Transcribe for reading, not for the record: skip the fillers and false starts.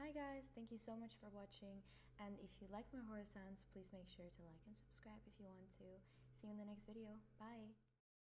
Hi guys, thank you so much for watching, and if you like my horror sounds, please make sure to like and subscribe if you want to. See you in the next video. Bye!